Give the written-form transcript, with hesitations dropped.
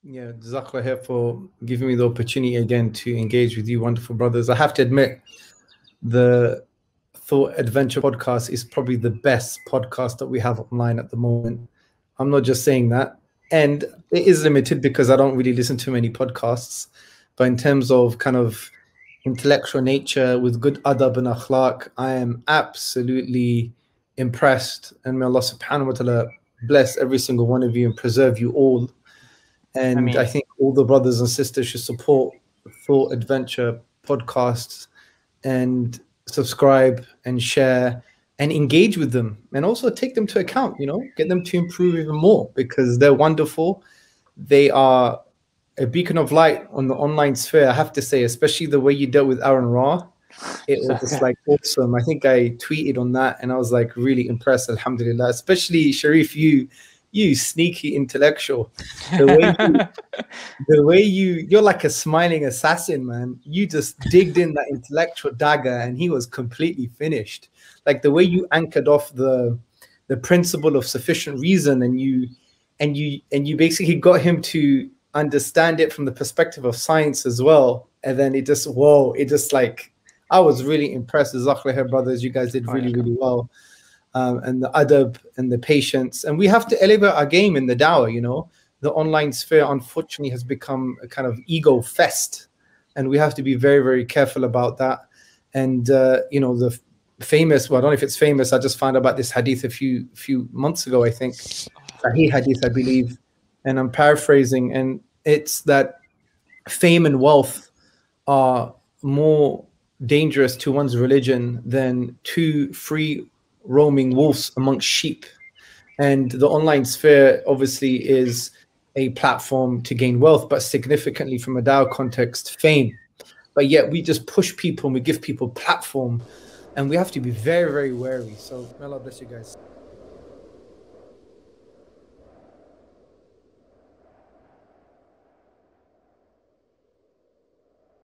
Yeah, Jazakallah khair for giving me the opportunity again to engage with you, wonderful brothers. I have to admit, the Thought Adventure podcast is probably the best podcast that we have online at the moment. I'm not just saying that. And it is limited because I don't really listen to many podcasts. But in terms of kind of intellectual nature with good adab and akhlaq, I am absolutely impressed. And may Allah subhanahu wa ta'ala bless every single one of you and preserve you all. And I think all the brothers and sisters should support Thought Adventure podcasts and subscribe and share and engage with them, and also take them to account, get them to improve even more, because they're wonderful. They are a beacon of light on the online sphere, I have to say, especially the way you dealt with Aaron Ra. It was just like awesome. I think I tweeted on that and I was like really impressed, alhamdulillah. Especially Sharif, you sneaky intellectual. The way you're like a smiling assassin, man. You just digged in that intellectual dagger and he was completely finished. Like the way you anchored off the principle of sufficient reason, and you basically got him to understand it from the perspective of science as well. And then it just like, I was really impressed. Jazakallah khair, brothers. You guys did really, really well. And the adab and the patience. And we have to elevate our game in the dawah, The online sphere, unfortunately, has become a kind of ego fest. And we have to be very, very careful about that. And, the famous, well, I don't know if it's famous, I just found out about this hadith a few months ago, I think. Sahih hadith, I believe. And I'm paraphrasing. And it's that fame and wealth are more dangerous to one's religion than two free roaming wolves amongst sheep. And the online sphere obviously is a platform to gain wealth, but significantly from a dawah context, fame. But yet we just push people and we give people platform, and we have to be very, very wary. So may Allah bless you guys.